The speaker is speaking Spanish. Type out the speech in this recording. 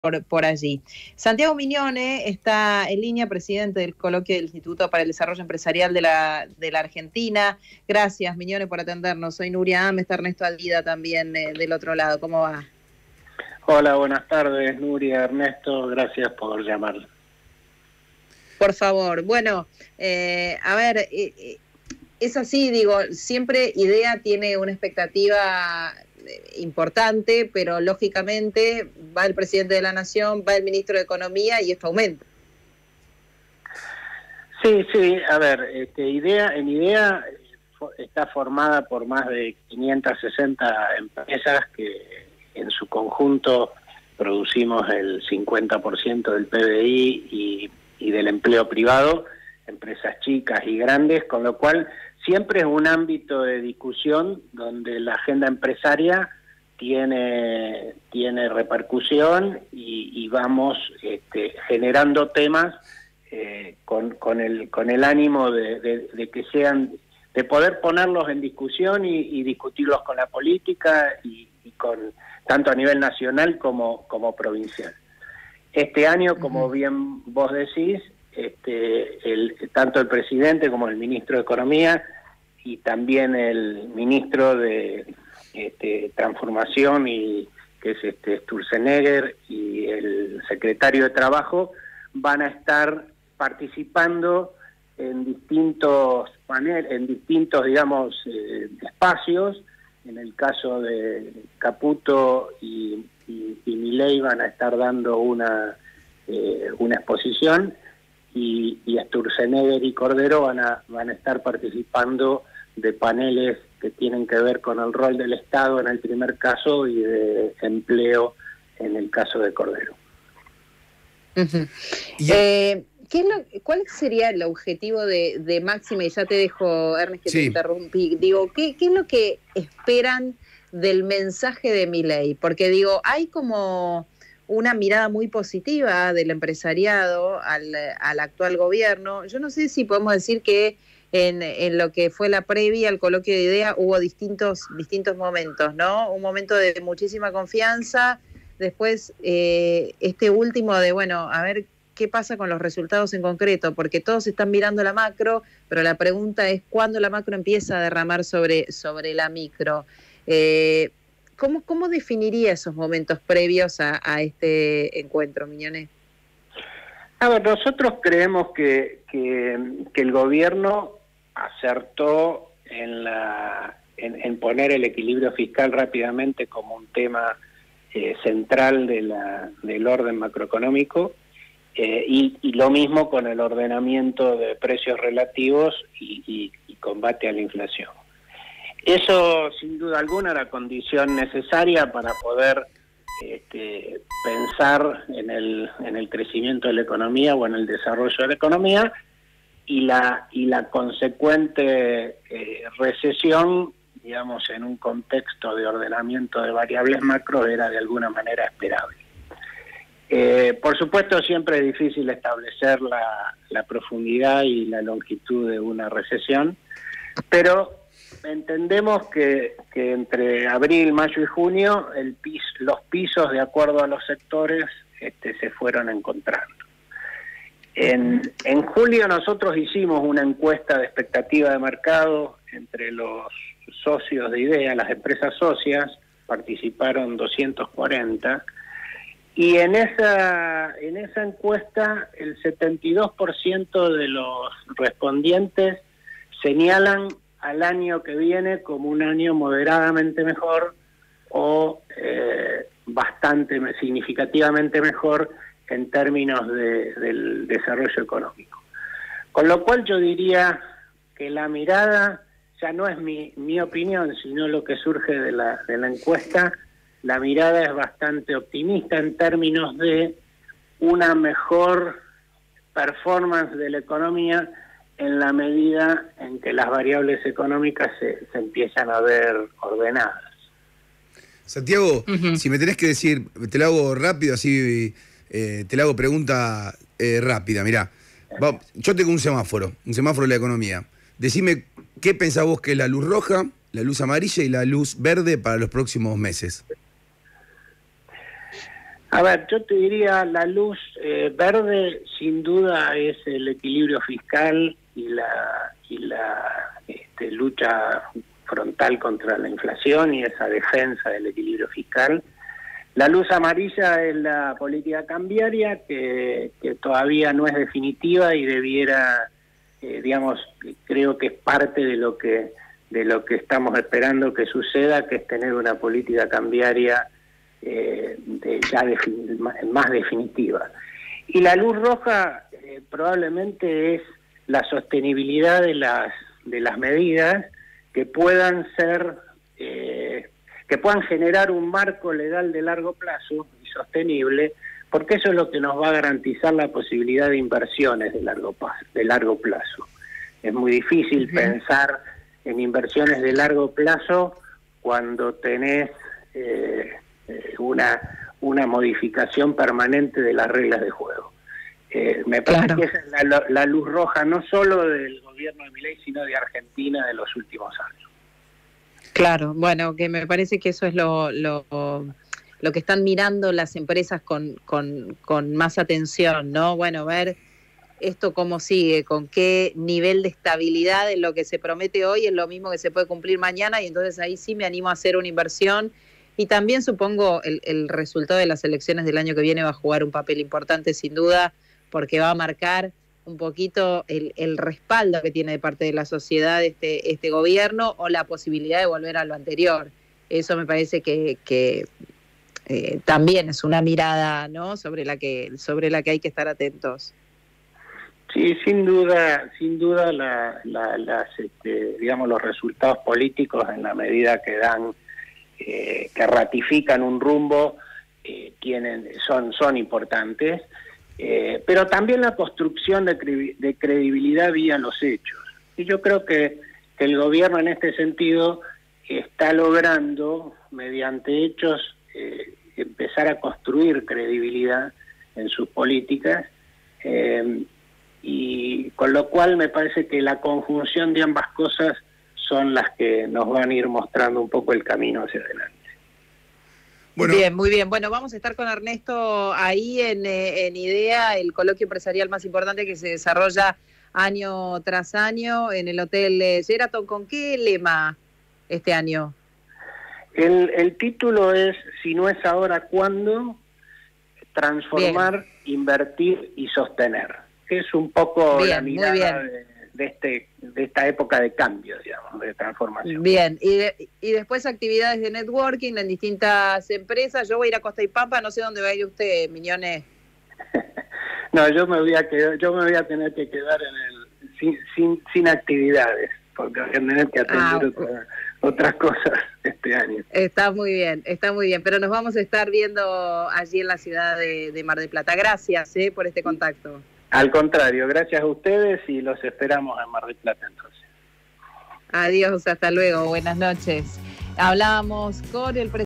por allí. Santiago Miñone está en línea, presidente del coloquio del Instituto para el Desarrollo Empresarial de la Argentina. Gracias, Miñone, por atendernos. Soy Nuria Am, está Ernesto Alvida también del otro lado. ¿Cómo va? Hola, buenas tardes, Nuria, Ernesto, gracias por llamar. Por favor. Bueno, a ver, es así, digo, siempre IDEA tiene una expectativa importante, pero lógicamente va el presidente de la Nación, va el ministro de Economía y esto aumenta. Sí, a ver, IDEA está formada por más de 560 empresas que en su conjunto producimos el 50% del PBI y del empleo privado, empresas chicas y grandes, con lo cual siempre es un ámbito de discusión donde la agenda empresaria tiene repercusión y vamos generando temas con el ánimo de que sean, de poder ponerlos en discusión y discutirlos con la política y con tanto a nivel nacional como provincial. Este año, como bien vos decís, tanto el presidente como el ministro de Economía y también el ministro de Transformación, que es Sturzenegger, y el secretario de Trabajo van a estar participando en distintos paneles, en distintos, digamos, espacios. En el caso de Caputo y Milei van a estar dando una exposición y Sturzenegger y Cordero van a estar participando de paneles que tienen que ver con el rol del Estado en el primer caso y de empleo en el caso de Cordero. ¿Cuál sería el objetivo de Máxima? Y ya te dejo, Ernest, que te interrumpí. Digo, ¿qué es lo que esperan del mensaje de Milei? Porque digo, hay como una mirada muy positiva del empresariado al actual gobierno. Yo no sé si podemos decir que en lo que fue la previa al coloquio de IDEA hubo distintos momentos, ¿no? Un momento de muchísima confianza, después este último de, bueno, a ver qué pasa con los resultados en concreto, porque todos están mirando la macro, pero la pregunta es cuándo la macro empieza a derramar sobre la micro. ¿Cómo definiría esos momentos previos a este encuentro, Miñone? A ver, nosotros creemos que el gobierno acertó en poner el equilibrio fiscal rápidamente como un tema central del orden macroeconómico, y lo mismo con el ordenamiento de precios relativos y combate a la inflación. Eso, sin duda alguna, era condición necesaria para poder pensar en el crecimiento de la economía o en el desarrollo de la economía, y la consecuente recesión, digamos, en un contexto de ordenamiento de variables macro, era de alguna manera esperable. Por supuesto, siempre es difícil establecer la profundidad y la longitud de una recesión, pero entendemos que entre abril, mayo y junio los pisos, de acuerdo a los sectores, se fueron encontrando. En julio nosotros hicimos una encuesta de expectativa de mercado entre los socios de IDEA, las empresas socias, participaron 240, y en esa encuesta el 72% de los respondientes señalan al año que viene como un año moderadamente mejor o bastante significativamente mejor en términos del desarrollo económico. Con lo cual yo diría que la mirada, ya no es mi opinión, sino lo que surge de la encuesta, la mirada es bastante optimista en términos de una mejor performance de la economía en la medida en que las variables económicas se empiezan a ver ordenadas. Santiago, si me tenés que decir, te lo hago rápido, así te le hago pregunta rápida. Mirá, yo tengo un semáforo de la economía. Decime, ¿qué pensás vos que es la luz roja, la luz amarilla y la luz verde para los próximos meses? A ver, yo te diría, la luz verde sin duda es el equilibrio fiscal y la lucha frontal contra la inflación y esa defensa del equilibrio fiscal. La luz amarilla es la política cambiaria que todavía no es definitiva y debiera, creo que es parte de lo que estamos esperando que suceda, que es tener una política cambiaria más definitiva. Y la luz roja probablemente es la sostenibilidad de las medidas que puedan ser que puedan generar un marco legal de largo plazo y sostenible, porque eso es lo que nos va a garantizar la posibilidad de inversiones de largo plazo. Es muy difícil pensar en inversiones de largo plazo cuando tenés una modificación permanente de las reglas de juego. Me parece que esa es la luz roja no solo del gobierno de Milei, sino de Argentina de los últimos años. Claro, bueno, que me parece que eso es lo que están mirando las empresas con más atención, ¿no? Bueno, ver esto cómo sigue, con qué nivel de estabilidad en lo que se promete hoy es lo mismo que se puede cumplir mañana, y entonces ahí sí me animo a hacer una inversión. Y también supongo el resultado de las elecciones del año que viene va a jugar un papel importante sin duda, porque va a marcar un poquito el respaldo que tiene de parte de la sociedad este gobierno, o la posibilidad de volver a lo anterior. Eso me parece que también es una mirada, ¿no?, sobre la que hay que estar atentos. Sí, sin duda los resultados políticos, en la medida que dan que ratifican un rumbo, son importantes. Pero también la construcción de credibilidad vía los hechos. Y yo creo que el gobierno en este sentido está logrando, mediante hechos, empezar a construir credibilidad en sus políticas, y con lo cual me parece que la conjunción de ambas cosas son las que nos van a ir mostrando un poco el camino hacia adelante. Bueno. Bien, muy bien. Bueno, vamos a estar con Ernesto ahí en IDEA, el coloquio empresarial más importante que se desarrolla año tras año en el Hotel Sheraton. ¿Con qué lema este año? El título es "Si no es ahora, ¿cuándo? Transformar, invertir y sostener". Es un poco la mirada de esta época de cambio, digamos, de transformación. Bien, y después actividades de networking en distintas empresas. Yo voy a ir a Costa y Pampa, no sé dónde va a ir usted, Miñones. No, yo me voy a tener que quedar sin actividades, porque voy a tener que atender otras cosas este año. Está muy bien, pero nos vamos a estar viendo allí en la ciudad de Mar del Plata. Gracias por este contacto. Al contrario, gracias a ustedes y los esperamos en Mar del Plata entonces. Adiós, hasta luego, buenas noches. Hablábamos con el presidente